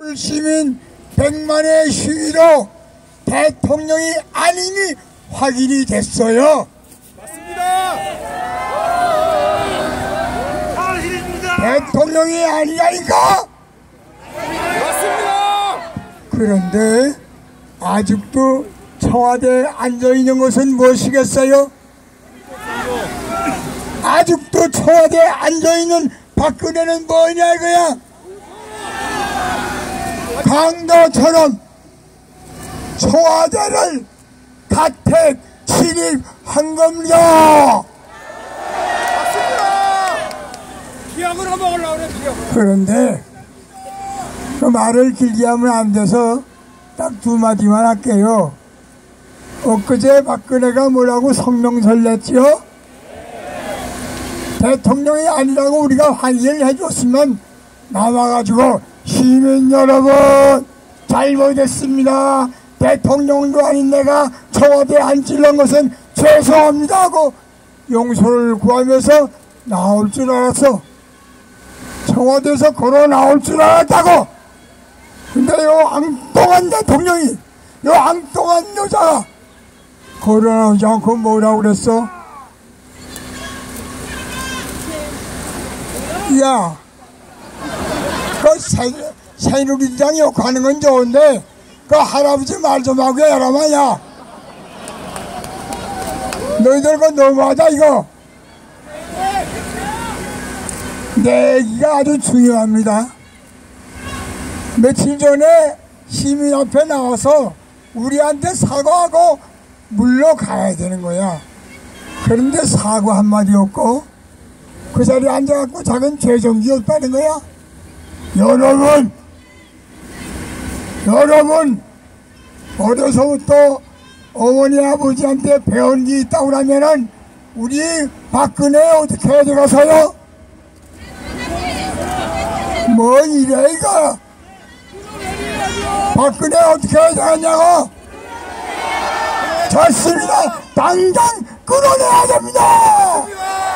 시민 100만의 시위로 대통령이 아님이 확인이 됐어요. 맞습니다. 대통령이 아니라니까. 맞습니다. 그런데 아직도 청와대에 앉아있는 것은 무엇이겠어요? 아직도 청와대에 앉아있는 박근혜는 뭐냐 이거야? 강도처럼 청와대를 가택 침입한 겁니다. 기억으로 먹으려고 그래, 기억으로. 그런데 그 말을 길게 하면 안 돼서 딱 두 마디만 할게요. 엊그제 박근혜가 뭐라고 성명서를 냈지요? 대통령이 아니라고 우리가 확인을 해줬으면 나와가지고 시민 여러분 잘못했습니다. 대통령도 아닌 내가 청와대에 앉으려는 것은 죄송합니다 하고 용서를 구하면서 나올 줄 알았어. 청와대에서 걸어 나올 줄 알았다고. 근데 요 엉뚱한 대통령이, 요 엉뚱한 여자가 걸어 나오지 않고 뭐라고 그랬어? 야, 그 새누리당 욕하는 건 좋은데 그 할아버지 말 좀 하고 해라마야. 너희들 그거 너무하다 이거. 내 얘기가 아주 중요합니다. 며칠 전에 시민 앞에 나와서 우리한테 사과하고 물러가야 되는 거야. 그런데 사과 한마디 없고 그 자리에 앉아갖고 자기는 죄정기 없다는 거야. 여러분 어려서부터 어머니 아버지한테 배운 게 있다고 하면은 우리 박근혜 어떻게 해야 되겠어요? 뭐 이래 이거. 박근혜 어떻게 해야 되겠냐고. 좋습니다. 당장 끌어내야 됩니다.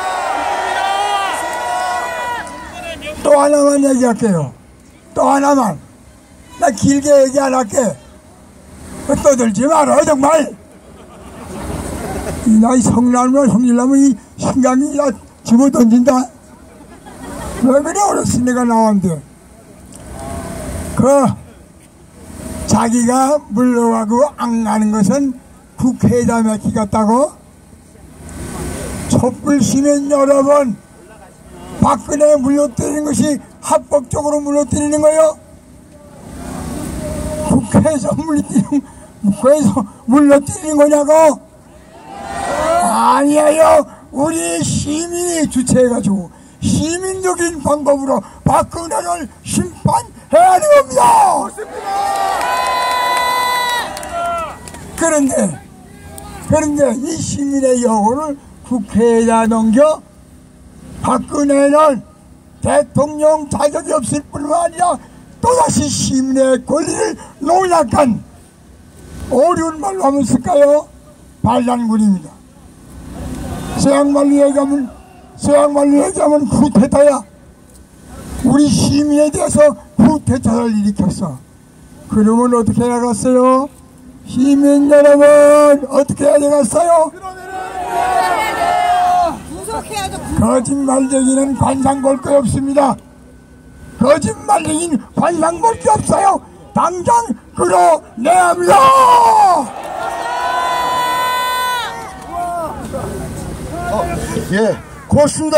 또 하나만 얘기할게요. 또 하나만. 나 길게 얘기 안 할게. 떠들지 말아요 정말. 이 성나면 성질나면 이 신강이 집어던진다. 왜 그래 어렸을 내가 나왔는데. 자기가 물러가고 안 가는 것은 국회에다 맡기 같다고? 촛불 시민 여러분, 박근혜 물러뜨리는 것이 합법적으로 물러뜨리는 거요? 국회에서 물러뜨리는 거냐고? 아니에요. 우리 시민이 주체해가지고 시민적인 방법으로 박근혜를 심판해야 하는 겁니다. 그런데 이 시민의 영혼을 국회에다 넘겨 박근혜는 대통령 자격이 없을 뿐만 아니라 또다시 시민의 권리를 농락한, 어려운 말로 하면 쓸까요? 반란군입니다. 서양말로 얘기하면 쿠데타야. 우리 시민에 대해서 쿠데타를 일으켰어. 그러면 어떻게 나갔어요? 시민 여러분 어떻게 해야 되겠어요? 거짓말쟁이는 관상 볼 거 없습니다. 거짓말쟁이는 관상 볼 게 없어요. 당장 끌어내야 합니다. 예, 고맙습니다.